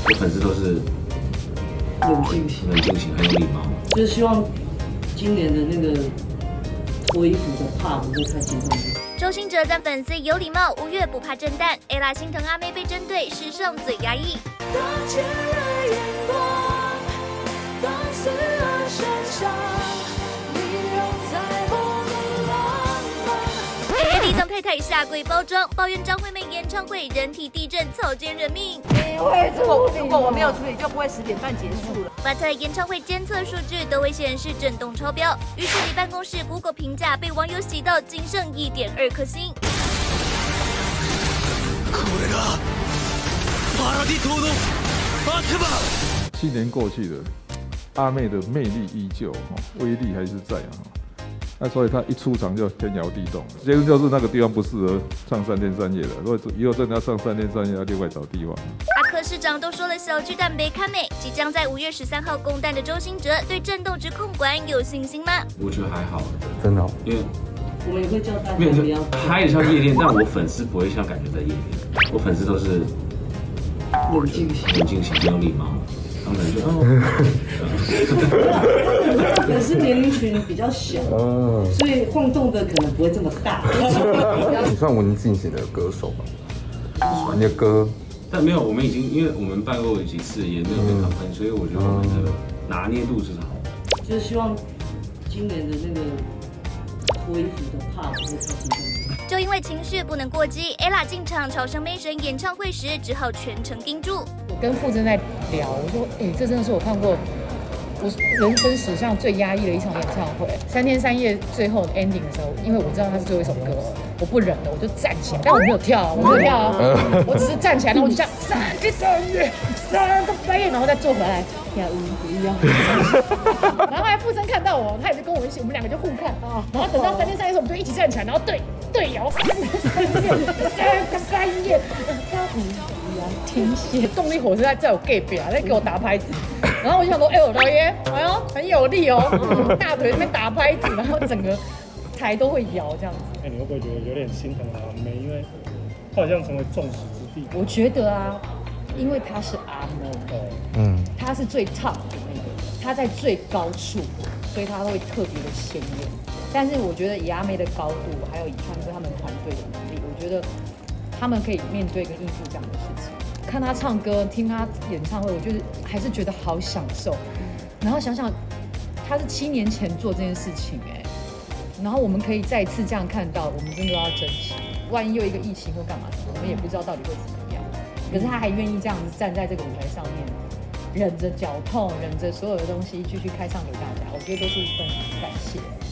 我粉丝都是冷静型， 很有礼貌。 就是希望今年的那个脱衣服的怕不会太轻松。 周兴哲赞粉丝有礼貌，5月不怕震旦。ella 心疼阿妹被针对，史上最压抑。当前的眼光，当四二闪闪，你仍在我的浪漫。地藏太太下跪包装，抱怨张惠妹演唱会人体地震，草菅人命。 如果我没有处理，就不会10点半结束了。 But 演唱会监测数据都会显示震动超标，于是你办公室 Google 评价被网友洗到仅剩1.2颗星。 7年过去了，阿妹的魅力依旧，威力还是在啊。那所以她一出场就天摇地动，结论就是那个地方不适合唱3天3夜了。如果以后真的要唱3天3夜，要另外找地方。 阿柯市长都说了小巨蛋别看美，即将在5月13号公诞的周兴哲对震动之控管有信心吗？ 我觉得还好， 真的、哦， 因为我们也会叫大家不要拍的像夜店，但我粉丝不会像感觉在夜店，我粉丝都是冷静型， 很有礼貌。他们就可是年龄群比较小，所以晃动的可能不会这么大。 你算文静型的歌手吧？你的歌， 但没有，我们已经因为我们办过几次，也没有被卡分，所以我觉得我们的拿捏度是好的。 就是希望今年的那个脱衣服的怕不会太轻松。 就因为情绪不能过激 ，ella 进场朝圣妹神演唱会时，只好全程盯住。 我跟傅真在聊，我说，这真的是我看过我人生史上最压抑的一场演唱会。3天3夜最后 ending 的时候，因为我知道它是最后一首歌，我不忍了，我就站起来，但我没有跳，我只是站起来，然后我就这样3天3夜，3个半夜，然后再坐回来。跳舞不要。然后后来傅真看到我，他也是跟我一起，我们2个就互看啊。然后等到3天3夜的时候，我们就一起站起来，然后对摇3个半夜，跳舞不要停歇。动力火车在我隔壁啊，在给我打拍子。然后我就想说，我老爷，哎呦，很有力哦，大腿那边打拍子，然后整个台都会摇这样子。 你会不会觉得有点心疼阿妹？因为她好像成为众矢之的。 我觉得啊，因为她是阿妹，她是最 top 的那个，她在最高处，所以她会特别的鲜艳。但是我觉得以阿妹的高度，还有以川哥他们团队的能力，我觉得他们可以面对跟应付这样的事情。看他唱歌，听他演唱会，我就是还是觉得好享受。然后想想，他是7年前做这件事情然后我们可以再次这样看到，我们真的要珍惜。万一又一个疫情或干嘛的，我们也不知道到底会怎么样。可是他还愿意这样子站在这个舞台上面，忍着脚痛，忍着所有的东西继续开唱给大家，我觉得都是一份感谢。